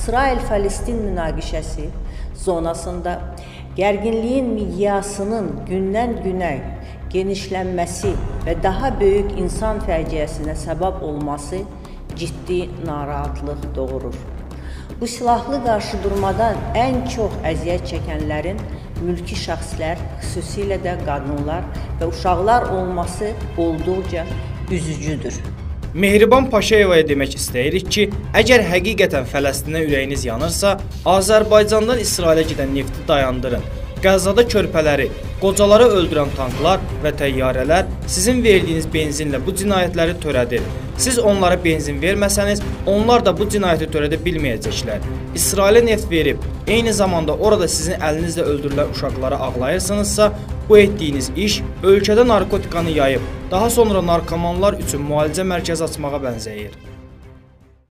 İsrail-Fələstin münaqişəsi zonasında gərginliyin miqyasının gündən-günə genişlənməsi və daha böyük insan fəciəsinə səbəb olması ciddi narahatlıq doğurur. Bu silahlı qarşıdurmadan ən çox əziyyət çəkənlərin mülki şəxslər, xüsusilə də qadınlar və uşaqlar olması olduqca üzücüdür. Mehriban Paşayevaya demək istəyirik ki, əgər həqiqətən Fələstinə ürəyiniz yanırsa, Azərbaycandan İsrailə gedən nefti dayandırın. Qəzzada körpələri, qocaları öldürən tanklar və təyyarələr sizin verdiyiniz benzinlə bu cinayətləri törədir. Siz onlara benzin verməsəniz, onlar da bu cinayəti törədə bilməyəcəklər. İsrailə neft verib, eyni zamanda orada sizin əlinizlə öldürülən uşaqları ağlayırsınızsa, bu etdiyiniz iş ölkədə narkotikanı yayıb, daha sonra narkomanlar üçün müalicə mərkəzi açmağa bənzəyir.